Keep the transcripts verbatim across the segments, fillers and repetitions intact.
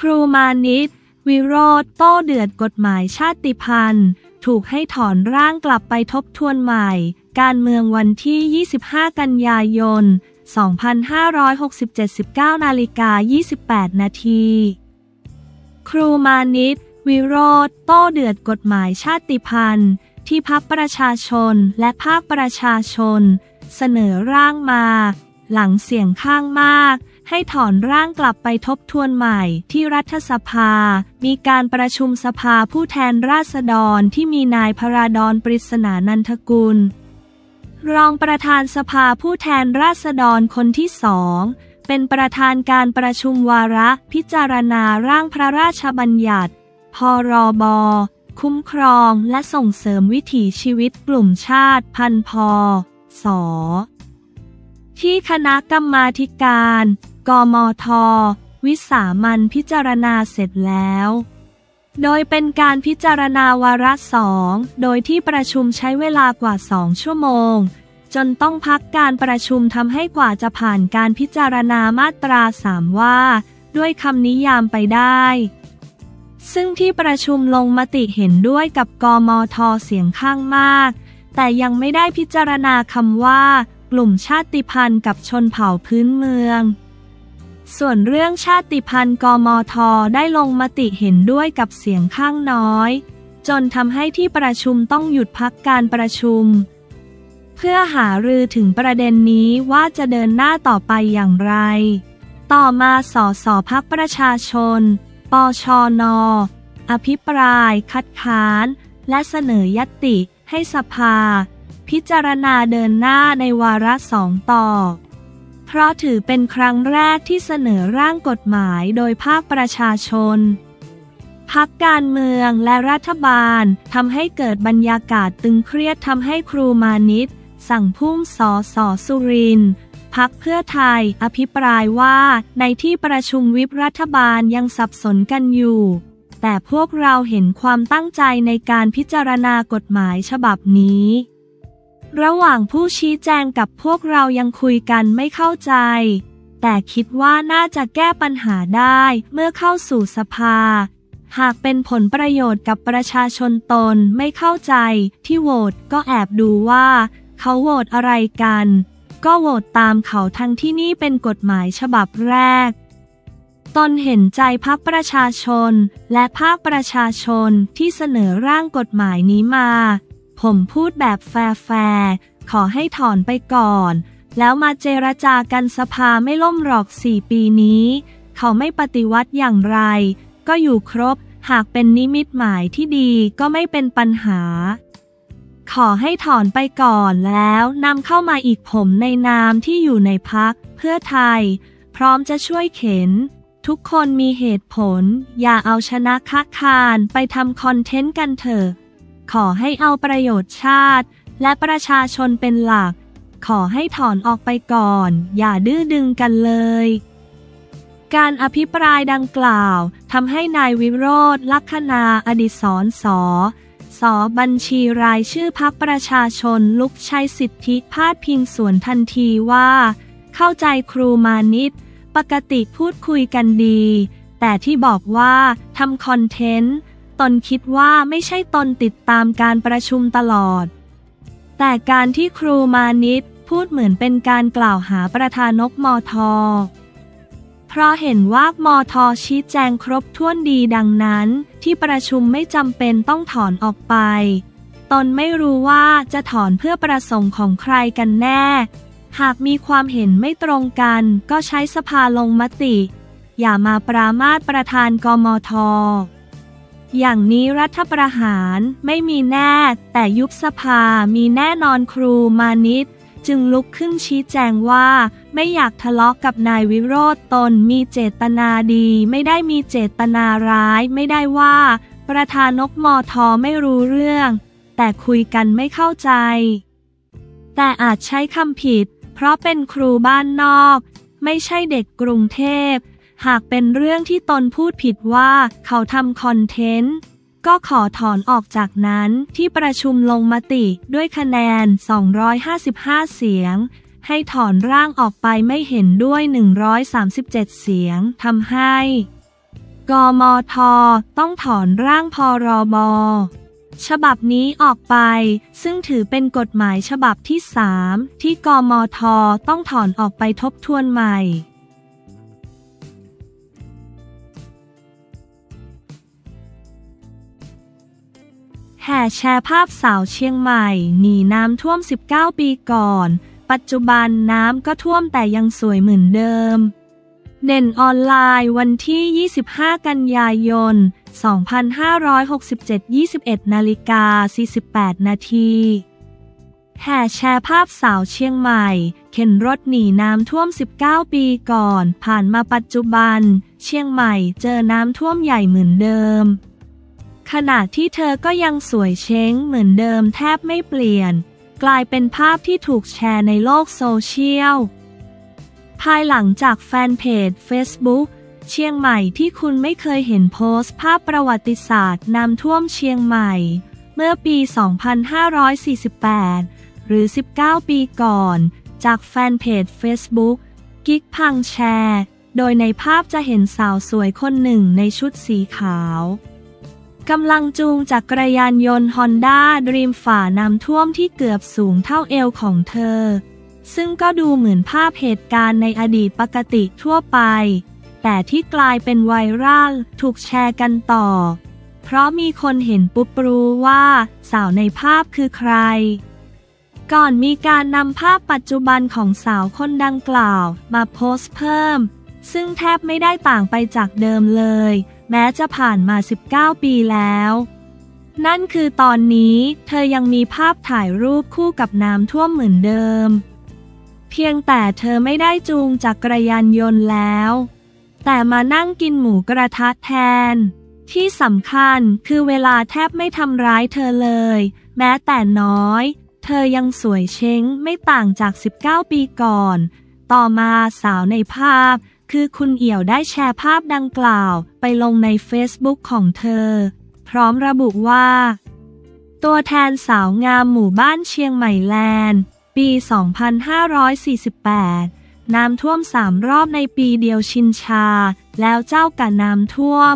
รูมานิต วิโรจน์โต้เดือดกฎหมายชาติพันธุ์ถูกให้ถอนร่างกลับไปทบทวนใหม่การเมืองวันที่ ยี่สิบห้า กันยายน สองพันห้าร้อยหกสิบเจ็ด สิบเก้า นาฬิกา ยี่สิบแปด นาทีครูมานิต วิโรจน์โต้เดือดกฎหมายชาติพันธุ์ที่พรรคประชาชนและภาคประชาชนเสนอร่างมาหลังเสียงข้างมากให้ถอนร่างกลับไปทบทวนใหม่ที่รัฐสภามีการประชุมสภาผู้แทนราษฎรที่มีนายพราดร ปริศนานันทกุลรองประธานสภาผู้แทนราษฎรคนที่สองเป็นประธานการประชุมวาระพิจารณาร่างพระราชบัญญัติพรบคุ้มครองและส่งเสริมวิถีชีวิตกลุ่มชาติพันธุ์พ.ศ.ที่คณะกรรมาธิการกมธ.วิสามัญพิจารณาเสร็จแล้วโดยเป็นการพิจารณาวาระสองโดยที่ประชุมใช้เวลากว่าสองชั่วโมงจนต้องพักการประชุมทำให้กว่าจะผ่านการพิจารณามาตราสามว่าด้วยคำนิยามไปได้ซึ่งที่ประชุมลงมติเห็นด้วยกับกมธ.เสียงข้างมากแต่ยังไม่ได้พิจารณาคำว่ากลุ่มชาติพันธุ์กับชนเผ่าพื้นเมืองส่วนเรื่องชาติพันธุ์กมธ.ได้ลงมติเห็นด้วยกับเสียงข้างน้อยจนทำให้ที่ประชุมต้องหยุดพักการประชุมเพื่อหารือถึงประเด็นนี้ว่าจะเดินหน้าต่อไปอย่างไรต่อมาสสพรรคประชาชนปชน.อภิปรายคัดค้านและเสนอญัตติให้สภาพิจารณาเดินหน้าในวาระสองต่อเพราะถือเป็นครั้งแรกที่เสนอร่างกฎหมายโดยภาคประชาชนพรรคการเมืองและรัฐบาลทำให้เกิดบรรยากาศตึงเครียดทำให้ครูมานิตสั่งพุ่มสสสุรินทร์พรรคเพื่อไทยอภิปรายว่าในที่ประชุมวิปรัฐบาลยังสับสนกันอยู่แต่พวกเราเห็นความตั้งใจในการพิจารณากฎหมายฉบับนี้ระหว่างผู้ชี้แจงกับพวกเรายังคุยกันไม่เข้าใจแต่คิดว่าน่าจะแก้ปัญหาได้เมื่อเข้าสู่สภาหากเป็นผลประโยชน์กับประชาชนตนไม่เข้าใจที่โหวตก็แอบดูว่าเขาโหวตอะไรกันก็โหวตตามเขาทั้งที่นี่เป็นกฎหมายฉบับแรกตนเห็นใจพรรคประชาชนและภาคประชาชนที่เสนอร่างกฎหมายนี้มาผมพูดแบบแฟร์ๆขอให้ถอนไปก่อนแล้วมาเจรจากันสภาไม่ล่มหรอกสี่ปีนี้เขาไม่ปฏิวัติอย่างไรก็อยู่ครบหากเป็นนิมิตหมายที่ดีก็ไม่เป็นปัญหาขอให้ถอนไปก่อนแล้วนำเข้ามาอีกผมในนามที่อยู่ในพรรคเพื่อไทยพร้อมจะช่วยเข็นทุกคนมีเหตุผลอย่าเอาชนะค้าคานไปทำคอนเทนต์กันเถอะขอให้เอาประโยชน์ชาติและประชาชนเป็นหลักขอให้ถอนออกไปก่อนอย่าดื้อดึงกันเลยการอภิปรายดังกล่าวทำให้นายวิโรจน์ ลักขณา อดิศร ส.ส.บัญชีรายชื่อพรรคประชาชนลุกใช้สิทธิพาดพิงสวนทันทีว่าเข้าใจครูมานิตปกติพูดคุยกันดีแต่ที่บอกว่าทำคอนเทนต์ตนคิดว่าไม่ใช่ตนติดตามการประชุมตลอดแต่การที่ครูมานิตพูดเหมือนเป็นการกล่าวหาประธานนกมท.เพราะเห็นว่ามท.ชี้แจงครบถ้วนดีดังนั้นที่ประชุมไม่จำเป็นต้องถอนออกไปตนไม่รู้ว่าจะถอนเพื่อประสงค์ของใครกันแน่หากมีความเห็นไม่ตรงกันก็ใช้สภาลงมติอย่ามาปรามาสประธานกมท.อย่างนี้รัฐประหารไม่มีแน่แต่ยุบสภามีแน่นอนครูมานิตจึงลุกขึ้นชี้แจงว่าไม่อยากทะเลาะกับนายวิโรจน์ตนมีเจตนาดีไม่ได้มีเจตนาร้ายไม่ได้ว่าประธานนกมท.ไม่รู้เรื่องแต่คุยกันไม่เข้าใจแต่อาจใช้คำผิดเพราะเป็นครูบ้านนอกไม่ใช่เด็กกรุงเทพหากเป็นเรื่องที่ตนพูดผิดว่าเขาทำคอนเทนต์ก็ขอถอนออกจากนั้นที่ประชุมลงมติด้วยคะแนนสองร้อยห้าสิบห้าเสียงให้ถอนร่างออกไปไม่เห็นด้วยหนึ่งร้อยสามสิบเจ็ดเสียงทำให้กมท.ต้องถอนร่างพรบ.ฉบับนี้ออกไปซึ่งถือเป็นกฎหมายฉบับที่สามที่กมท.ต้องถอนออกไปทบทวนใหม่แห่แชร์ภาพสาวเชียงใหม่หนีน้ำท่วมสิบเก้าปีก่อนปัจจุบันน้ำก็ท่วมแต่ยังสวยเหมือนเดิมเด่นออนไลน์วันที่ยี่สิบห้ากันยายนสองพันห้าร้อยหกสิบเจ็ด ยี่สิบเอ็ดนาฬิกาสี่สิบแปดนาทีแห่แชร์ภาพสาวเชียงใหม่เข็นรถหนีน้ำท่วมสิบเก้าปีก่อนผ่านมาปัจจุบันเชียงใหม่เจอน้ำท่วมใหญ่เหมือนเดิมขณะที่เธอก็ยังสวยเช้งเหมือนเดิมแทบไม่เปลี่ยนกลายเป็นภาพที่ถูกแชร์ในโลกโซเชียลภายหลังจากแฟนเพจ Facebook เชียงใหม่ที่คุณไม่เคยเห็นโพสต์ภาพประวัติศาสตร์น้ำท่วมเชียงใหม่เมื่อปี สองพันห้าร้อยสี่สิบแปด หรือ สิบเก้า ปีก่อนจากแฟนเพจ Facebook กิ๊กพังแชร์โดยในภาพจะเห็นสาวสวยคนหนึ่งในชุดสีขาวกำลังจูงจักรยานยนต์ฮอนด้าดรีมฝ่าน้ำท่วมที่เกือบสูงเท่าเอวของเธอซึ่งก็ดูเหมือนภาพเหตุการณ์ในอดีตปกติทั่วไปแต่ที่กลายเป็นไวรัลถูกแชร์กันต่อเพราะมีคนเห็นปุ๊บรู้ว่าสาวในภาพคือใครก่อนมีการนำภาพปัจจุบันของสาวคนดังกล่าวมาโพสต์เพิ่มซึ่งแทบไม่ได้ต่างไปจากเดิมเลยแม้จะผ่านมาสิบเก้าปีแล้วนั่นคือตอนนี้เธอยังมีภาพถ่ายรูปคู่กับน้ำท่วมเหมือนเดิมเพียงแต่เธอไม่ได้จูงจักรยานยนต์แล้วแต่มานั่งกินหมูกระทะแทนที่สำคัญคือเวลาแทบไม่ทำร้ายเธอเลยแม้แต่น้อยเธอยังสวยเช้งไม่ต่างจากสิบเก้าปีก่อนต่อมาสาวในภาพคือคุณเอี่ยวได้แชร์ภาพดังกล่าวไปลงใน Facebook ของเธอพร้อมระบุว่าตัวแทนสาวงามหมู่บ้านเชียงใหม่แลนด์ปี สองพันห้าร้อยสี่สิบแปด น้ำท่วมสามรอบในปีเดียวชินชาแล้วเจ้ากะน้ำท่วม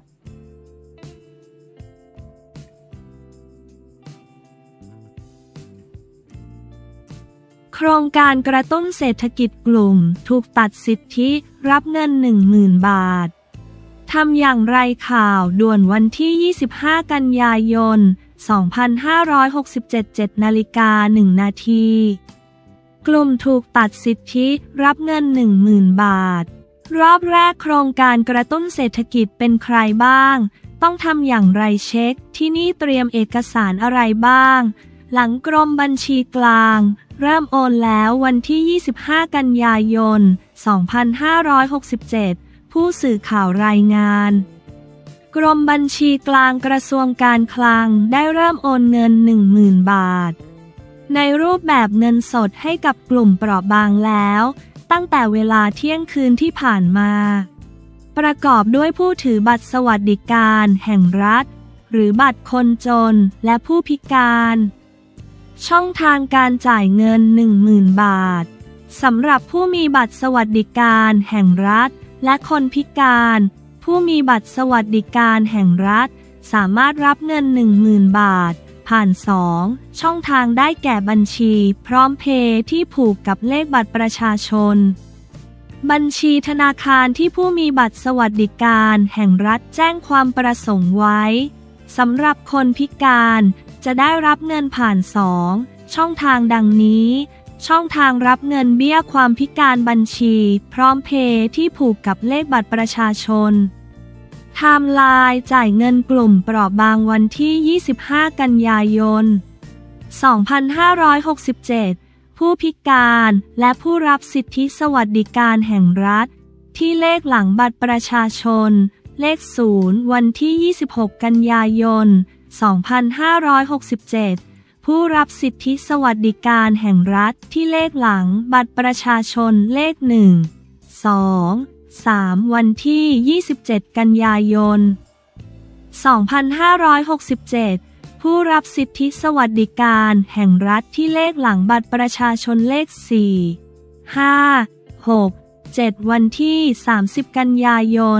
โครงการกระตุ้นเศรษฐกิจกลุ่มถูกตัดสิทธิรับเงิน หนึ่งหมื่น บาททำอย่างไรข่าวด่วนวันที่ ยี่สิบห้ากันยายนสองพันห้าร้อยหกสิบเจ็ด เจ็ดนาฬิกาหนึ่งนาทีกลุ่มถูกตัดสิทธิรับเงิน หนึ่งหมื่น บาทรอบแรกโครงการกระตุ้นเศรษฐกิจเป็นใครบ้างต้องทำอย่างไรเช็คที่นี่เตรียมเอกสารอะไรบ้างหลังกรมบัญชีกลางเริ่มโอนแล้ววันที่ ยี่สิบห้ากันยายนสองพันห้าร้อยหกสิบเจ็ดผู้สื่อข่าวรายงานกรมบัญชีกลางกระทรวงการคลังได้เริ่มโอนเงิน หนึ่งหมื่น บาทในรูปแบบเงินสดให้กับกลุ่มเปราะบางแล้วตั้งแต่เวลาเที่ยงคืนที่ผ่านมาประกอบด้วยผู้ถือบัตรสวัสดิการแห่งรัฐหรือบัตรคนจนและผู้พิการช่องทางการจ่ายเงิน หนึ่งหมื่น บาทสำหรับผู้มีบัตรสวัสดิการแห่งรัฐและคนพิการผู้มีบัตรสวัสดิการแห่งรัฐสามารถรับเงิน หนึ่งหมื่น บาทผ่านสองช่องทางได้แก่บัญชีพร้อมเพย์ที่ผูกกับเลขบัตรประชาชนบัญชีธนาคารที่ผู้มีบัตรสวัสดิการแห่งรัฐแจ้งความประสงค์ไว้สำหรับคนพิการจะได้รับเงินผ่านสองช่องทางดังนี้ช่องทางรับเงินเบี้ยความพิการบัญชีพร้อมเพย์ที่ผูกกับเลขบัตรประชาชนไทม์ไลน์จ่ายเงินกลุ่มเปราะบางวันที่ ยี่สิบห้ากันยายนสองพันห้าร้อยหกสิบเจ็ดผู้พิการและผู้รับสิทธิสวัสดิการแห่งรัฐที่เลขหลังบัตรประชาชนเลขศูนย์วันที่ ยี่สิบหกกันยายนสองพันห้าร้อยหกสิบเจ็ดผู้รับสิทธิสวัสดิการแห่งรัฐที่เลขหลังบัตรประชาชนเลขหนึ่ง สอง สามวันที่ ยี่สิบเจ็ดกันยายนสองพันห้าร้อยหกสิบเจ็ดผู้รับสิทธิสวัสดิการแห่งรัฐที่เลขหลังบัตรประชาชนเลขสี่ ห้า หก เจ็ดวันที่ สามสิบกันยายน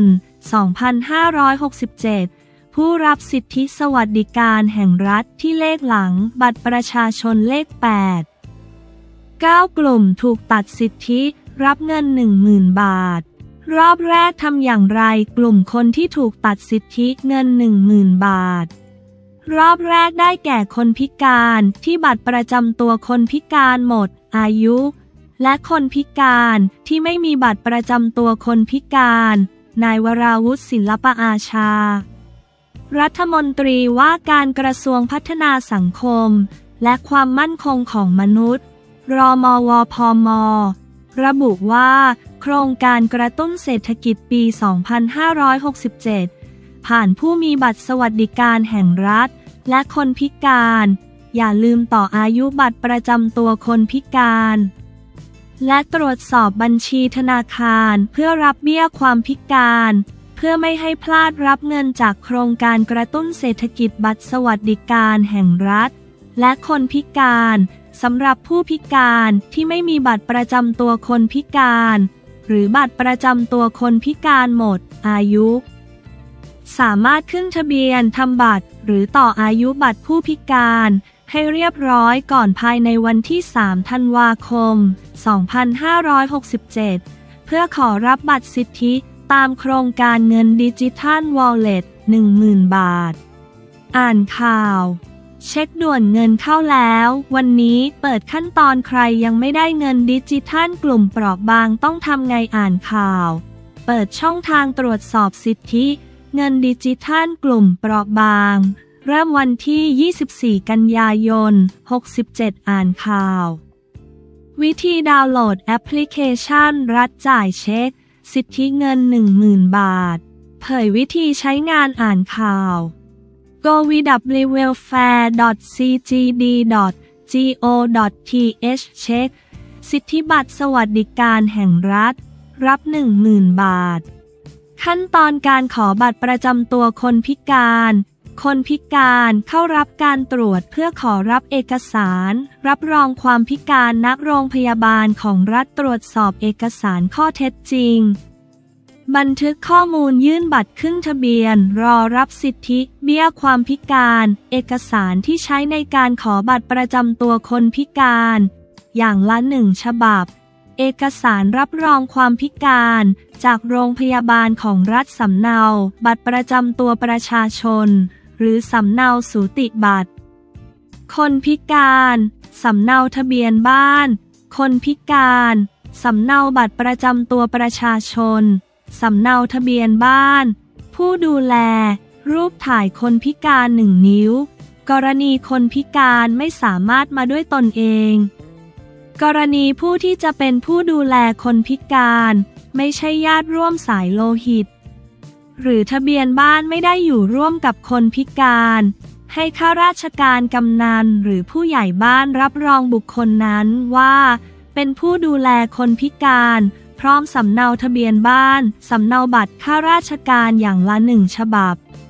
สองพันห้าร้อยหกสิบเจ็ด ผู้รับสิทธิสวัสดิการแห่งรัฐที่เลขหลังบัตรประชาชนเลข แปด เก้า กลุ่มถูกตัดสิทธิรับเงิน หนึ่งหมื่น บาทรอบแรกทำอย่างไรกลุ่มคนที่ถูกตัดสิทธิเงิน หนึ่งหมื่น บาทรอบแรกได้แก่คนพิการที่บัตรประจำตัวคนพิการหมดอายุและคนพิการที่ไม่มีบัตรประจำตัวคนพิการนายวราวุฒิศิลปอาชารัฐมนตรีว่าการกระทรวงพัฒนาสังคมและความมั่นคงของมนุษย์รมวพม.ระบุว่าโครงการกระตุ้นเศรษฐกิจปี สองพันห้าร้อยหกสิบเจ็ด ผ่านผู้มีบัตรสวัสดิการแห่งรัฐและคนพิการอย่าลืมต่ออายุบัตรประจำตัวคนพิการและตรวจสอบบัญชีธนาคารเพื่อรับเบี้ยความพิการเพื่อไม่ให้พลาดรับเงินจากโครงการกระตุ้นเศรษฐกิจบัตรสวัสดิการแห่งรัฐและคนพิการสำหรับผู้พิการที่ไม่มีบัตรประจำตัวคนพิการหรือบัตรประจำตัวคนพิการหมดอายุสามารถขึ้นทะเบียนทำบัตรหรือต่ออายุบัตรผู้พิการให้เรียบร้อยก่อนภายในวันที่ สาม ธันวาคม สองพันห้าร้อยหกสิบเจ็ด เพื่อขอรับบัตรสิทธิตามโครงการเงินดิจิทัลวอลเล็ต หนึ่งหมื่น บาทอ่านข่าวเช็คด่วนเงินเข้าแล้ววันนี้เปิดขั้นตอนใครยังไม่ได้เงินดิจิทัลกลุ่มเปราะบางต้องทำไงอ่านข่าวเปิดช่องทางตรวจสอบสิทธิเงินดิจิทัลกลุ่มเปราะบางเริ่มวันที่ ยี่สิบสี่ กันยายน หกสิบเจ็ด อ่านข่าววิธีดาวน์โหลดแอปพลิเคชันรัฐจ่ายเช็คสิทธิเงิน หนึ่งหมื่น บาทเผยวิธีใช้งานอ่านข่าว โก วี ดับเบิลยู เวลแฟร์ ดอท ซี จี ดี ดอท จี โอ ดอท ที เอช เช็คสิทธิบัตรสวัสดิการแห่งรัฐรับ หนึ่งหมื่น บาทขั้นตอนการขอบัตรประจำตัวคนพิการคนพิการเข้ารับการตรวจเพื่อขอรับเอกสารรับรองความพิการณโรงพยาบาลของรัฐตรวจสอบเอกสารข้อเท็จจริงบันทึกข้อมูลยื่นบัตรขึ้นทะเบียนรอรับสิทธิเบี้ยความพิการเอกสารที่ใช้ในการขอบัตรประจำตัวคนพิการอย่างละหนึ่งฉบับเอกสารรับรองความพิการจากโรงพยาบาลของรัฐสำเนาบัตรประจำตัวประชาชนหรือสำเนาสูติบัตรคนพิการสำเนาทะเบียนบ้านคนพิการสำเนาบัตรประจำตัวประชาชนสำเนาทะเบียนบ้านผู้ดูแลรูปถ่ายคนพิการหนึ่งนิ้วกรณีคนพิการไม่สามารถมาด้วยตนเองกรณีผู้ที่จะเป็นผู้ดูแลคนพิการไม่ใช่ญาติร่วมสายโลหิตหรือทะเบียนบ้านไม่ได้อยู่ร่วมกับคนพิการให้ข้าราชการกำนันหรือผู้ใหญ่บ้านรับรองบุคคลนั้นว่าเป็นผู้ดูแลคนพิการพร้อมสำเนาทะเบียนบ้านสำเนาบัตรข้าราชการอย่างละหนึ่งฉบับ